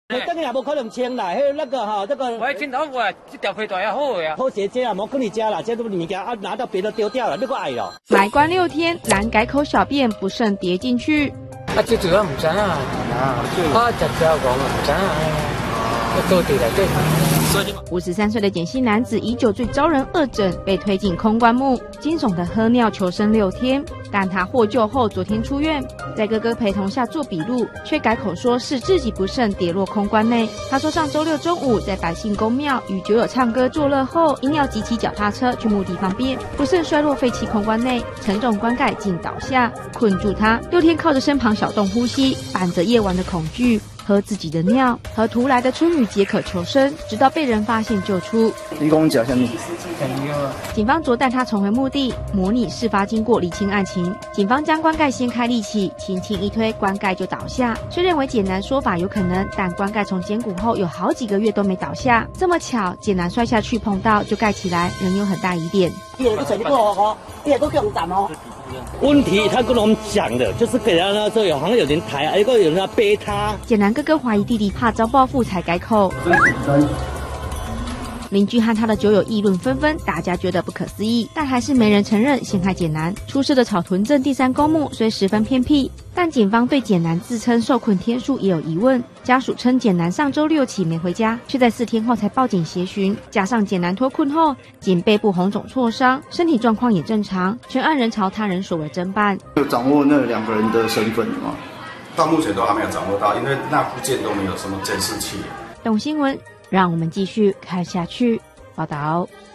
你等下无可能清啦，那个哈，这个。 我听到过，这条皮带也好呀。 拖鞋这啊，莫跟你家啦，这都物件啊拿到别的丢掉了，那个爱了。 来关6天，难改口小便不慎跌进去。 啊，最主要唔知啊，啊，就只有講唔知啊，到地嚟對。 53岁的简姓男子以酒醉招人恶整，被推进空棺木，惊悚的喝尿求生6天。但他获救后，昨天出院，在哥哥陪同下做笔录，却改口说是自己不慎跌落空棺内。他说上周6中午在百姓公庙与酒友唱歌作乐后，因要急骑脚踏车去墓地方便，不慎摔落废弃空棺内，沉重棺盖竟倒下，困住他。6天靠着身旁小洞呼吸，伴着夜晚的恐惧。 喝自己的尿，和途来的春雨解渴求生，直到被人发现救出。 你跟我讲什么？ 警方昨带他重回墓地，模拟事发经过，厘清案情。警方将棺盖掀开立起，轻轻一推，棺盖就倒下。虽认为简男说法有可能，但棺盖从捡骨后有好几个月都没倒下，这么巧，简男摔下去碰到就盖起来，仍有很大疑点。 问题他跟我们讲的，就是给他那时候好像有人抬，一个有人要背他。 简男哥哥怀疑弟弟怕遭报复才改口。邻居和他的酒友议论纷纷，大家觉得不可思议，但还是没人承认陷害简男。出事的草屯镇第3公墓虽十分偏僻，但警方对简男自称受困天数也有疑问。家属称简男上周6起没回家，却在4天后才报警协寻。加上简男脱困后，仅背部红肿挫伤，身体状况也正常，全案仍朝他人所为侦办。 有掌握那2个人的身份吗？ 到目前都还没有掌握到，因为那附近都没有什么监视器。 懂新闻，让我们继续看下去。报道。